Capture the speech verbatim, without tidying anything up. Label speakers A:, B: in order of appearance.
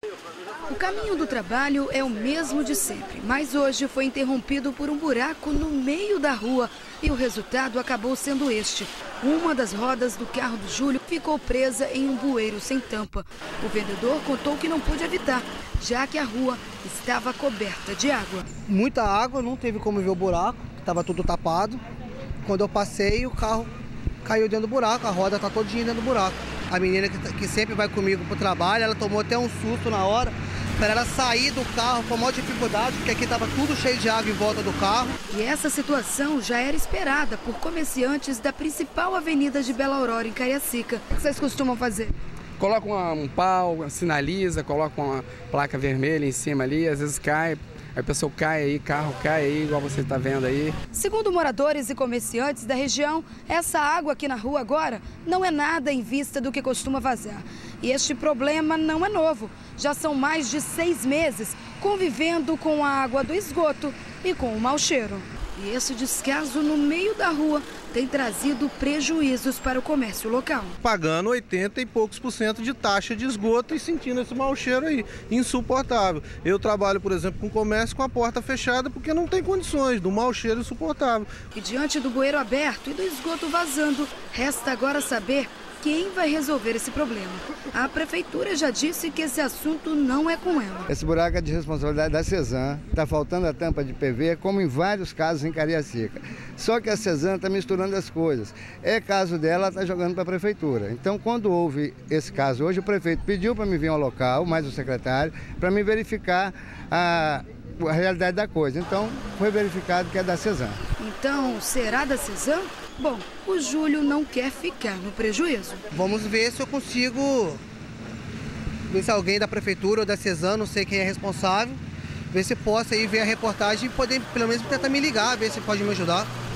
A: O caminho do trabalho é o mesmo de sempre, mas hoje foi interrompido por um buraco no meio da rua e o resultado acabou sendo este. Uma das rodas do carro do Júlio ficou presa em um bueiro sem tampa. O vendedor contou que não pôde evitar, já que a rua estava coberta de água.
B: Muita água, não teve como ver o buraco, estava tudo tapado. Quando eu passei, o carro caiu dentro do buraco, a roda está todinha dentro do buraco. A menina que, que sempre vai comigo para o trabalho, ela tomou até um susto na hora. Para ela sair do carro com a maior dificuldade, porque aqui estava tudo cheio de água em volta do carro.
A: E essa situação já era esperada por comerciantes da principal avenida de Bela Aurora, em Cariacica. O que vocês costumam fazer?
C: Coloca uma, um pau, sinaliza, coloca uma placa vermelha em cima ali, às vezes cai. A pessoa cai aí, carro cai aí, igual você está vendo aí.
A: Segundo moradores e comerciantes da região, essa água aqui na rua agora não é nada em vista do que costuma vazar. E este problema não é novo. Já são mais de seis meses convivendo com a água do esgoto e com o mau cheiro. E esse descaso no meio da rua tem trazido prejuízos para o comércio local.
D: Pagando oitenta e poucos por cento de taxa de esgoto e sentindo esse mau cheiro aí, insuportável. Eu trabalho, por exemplo, com comércio com a porta fechada porque não tem condições, do mau cheiro insuportável.
A: E diante do bueiro aberto e do esgoto vazando, resta agora saber quem vai resolver esse problema. A prefeitura já disse que esse assunto não é com ela.
E: Esse buraco é de responsabilidade da Cesan. Está faltando a tampa de P V, como em vários casos em Cariacica. Só que a Cesan está misturando as coisas. É caso dela, está jogando para a prefeitura. Então, quando houve esse caso hoje, o prefeito pediu para me vir ao local, mais o secretário, para me verificar a, a realidade da coisa. Então, foi verificado que é da Cesan.
A: Então, será da Cesan? Bom, o Júlio não quer ficar no prejuízo.
B: Vamos ver se eu consigo, ver se alguém da prefeitura ou da Cesan, não sei quem é responsável, ver se possa aí ver a reportagem e poder pelo menos tentar me ligar, ver se pode me ajudar.